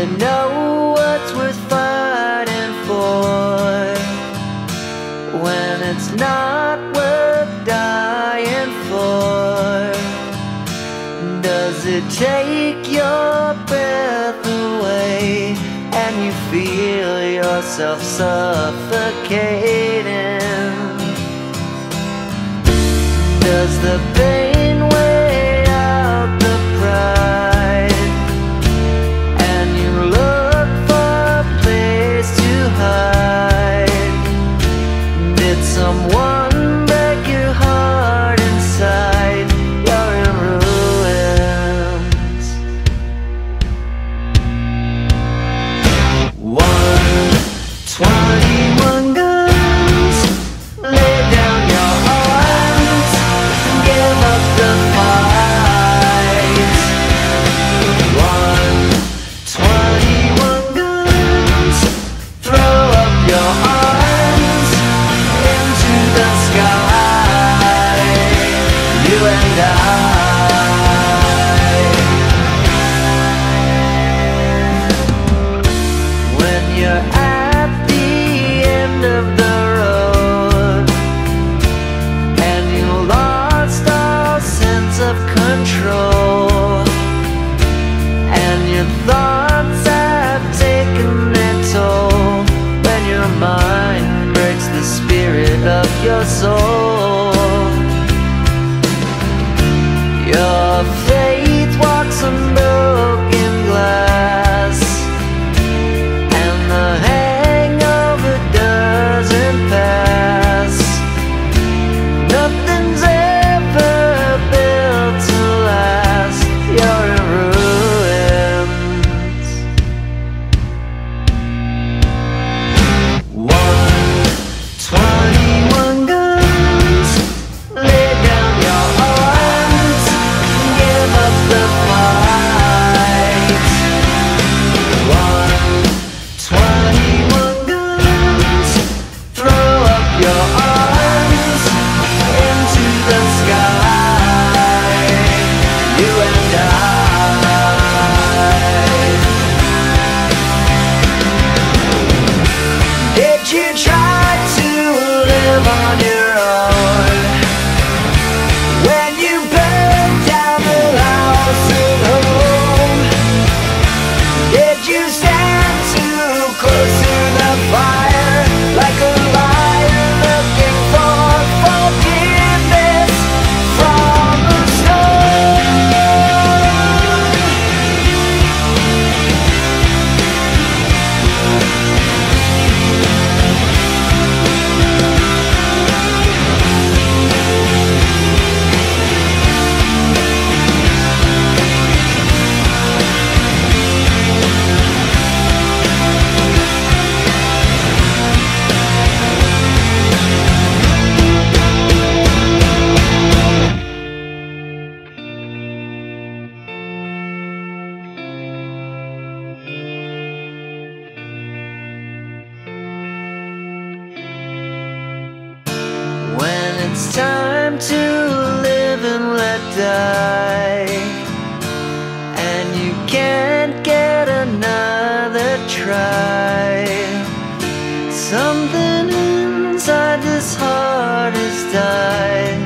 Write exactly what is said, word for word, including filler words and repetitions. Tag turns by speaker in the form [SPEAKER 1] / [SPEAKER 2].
[SPEAKER 1] you know what's worth fighting for when it's not worth dying for? Does it take your breath away and you feel yourself suffocating? Does the pain weigh out the pride and you look for a place to hide? Did someone break your heart inside? You're in ruins. One twenty-one guns, lay down your arms, give up the fight. One twenty-one guns, throw up your arms into the sky, you and I. When you're at the end of the road and you lost all sense of control, and your thoughts have taken their toll, when your mind breaks the spirit of your soul, your faith walks on broken glass, and the hangover doesn't pass. Nothing's ever built to last. You're in ruins. One twenty-one guns, lay down your arms, give up the fight. One twenty-one guns, throw up your arms into the sky, you and I. Did you try to live on your own when you burned down the house at home? Did you stand too close to the fire like a liar looking for forgiveness from the storm? When it's time to live and let die, and you can't get another try, something inside this heart has died.